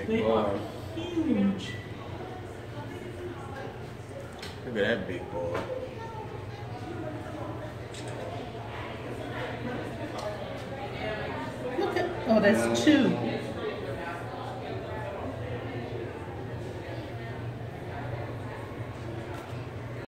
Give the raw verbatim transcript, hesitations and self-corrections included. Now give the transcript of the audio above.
They boy. are huge. Look at that big boy. Look at, oh, that's two.